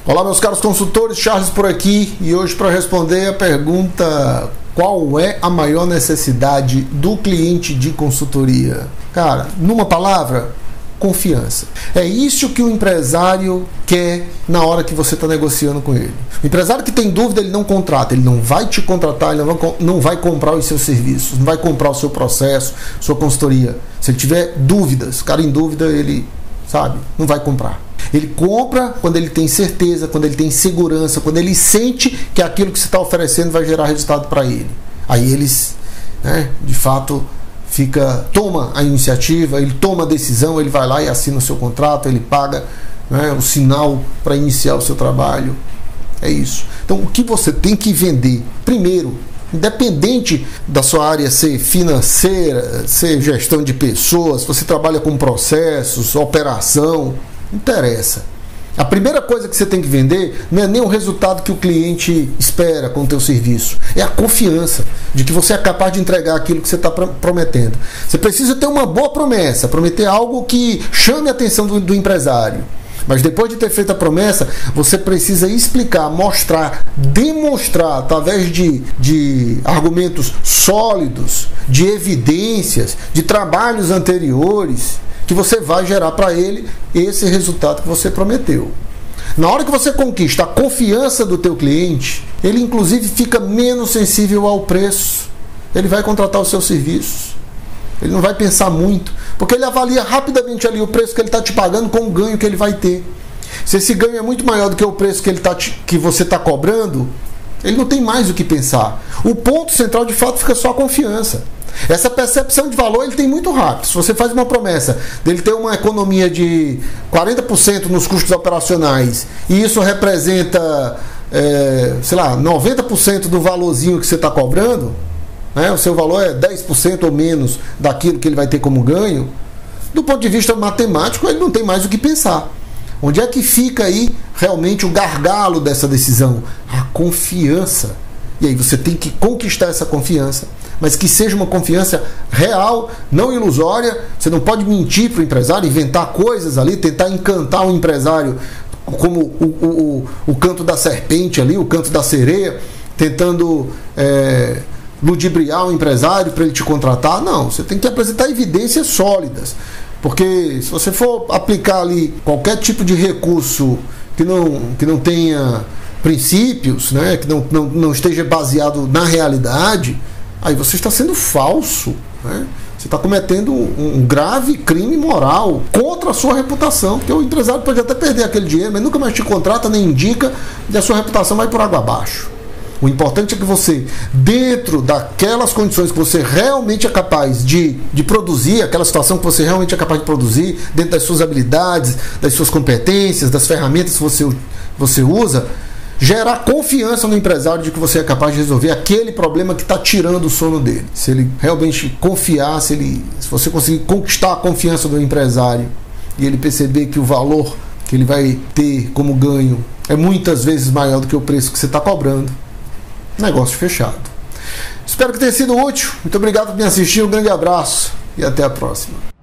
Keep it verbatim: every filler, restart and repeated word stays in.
Olá, meus caros consultores, Charles por aqui, e hoje para responder a pergunta: qual é a maior necessidade do cliente de consultoria? Cara, numa palavra, confiança. É isso que o empresário quer na hora que você está negociando com ele. O empresário que tem dúvida, ele não contrata, ele não vai te contratar, ele não vai, não vai comprar os seus serviços, não vai comprar o seu processo, sua consultoria. Se ele tiver dúvidas, cara em dúvida, ele, sabe, não vai comprar. Ele compra quando ele tem certeza, quando ele tem segurança, quando ele sente que aquilo que você está oferecendo vai gerar resultado para ele. Aí eles, né, de fato, fica, toma a iniciativa, ele toma a decisão, ele vai lá e assina o seu contrato, ele paga, né, o sinal para iniciar o seu trabalho. É isso. Então, o que você tem que vender, primeiro, independente da sua área ser financeira, ser gestão de pessoas, você trabalha com processos, operação, não interessa. A primeira coisa que você tem que vender não é nem o resultado que o cliente espera com o teu serviço, é a confiança de que você é capaz de entregar aquilo que você está prometendo. Você precisa ter uma boa promessa, prometer algo que chame a atenção do, do empresário. Mas depois de ter feito a promessa, você precisa explicar, mostrar, demonstrar através de, de argumentos sólidos, de evidências, de trabalhos anteriores, que você vai gerar para ele esse resultado que você prometeu. Na hora que você conquista a confiança do teu cliente, ele inclusive fica menos sensível ao preço. Ele vai contratar os seus serviços. Ele não vai pensar muito, porque ele avalia rapidamente ali o preço que ele está te pagando com o ganho que ele vai ter. Se esse ganho é muito maior do que o preço que, ele tá te, que você está cobrando, ele não tem mais o que pensar. O ponto central de fato fica só a confiança. Essa percepção de valor ele tem muito rápido. Se você faz uma promessa dele ter uma economia de quarenta por cento nos custos operacionais e isso representa, é, sei lá, noventa por cento do valorzinho que você está cobrando, né, o seu valor é dez por cento ou menos daquilo que ele vai ter como ganho, do ponto de vista matemático ele não tem mais o que pensar. Onde é que fica aí realmente o gargalo dessa decisão? A confiança. E aí você tem que conquistar essa confiança, mas que seja uma confiança real, não ilusória. Você não pode mentir para o empresário, inventar coisas ali, tentar encantar o empresário como o, o, o, o canto da serpente ali, o canto da sereia, tentando é, ludibriar o empresário para ele te contratar. Não, você tem que apresentar evidências sólidas, porque se você for aplicar ali qualquer tipo de recurso que não, que não tenha princípios, né, que não, não, não esteja baseado na realidade, aí você está sendo falso, né? Você está cometendo um, um grave crime moral contra a sua reputação, porque o empresário pode até perder aquele dinheiro, mas nunca mais te contrata, nem indica, e a sua reputação vai por água abaixo. O importante é que você, dentro daquelas condições que você realmente é capaz de, de produzir, aquela situação que você realmente é capaz de produzir, dentro das suas habilidades, das suas competências, das ferramentas que você, você usa, gerar confiança no empresário de que você é capaz de resolver aquele problema que está tirando o sono dele. Se ele realmente confiar, se, ele, se você conseguir conquistar a confiança do empresário e ele perceber que o valor que ele vai ter como ganho é muitas vezes maior do que o preço que você está cobrando, negócio fechado. Espero que tenha sido útil. Muito obrigado por me assistir. Um grande abraço e até a próxima.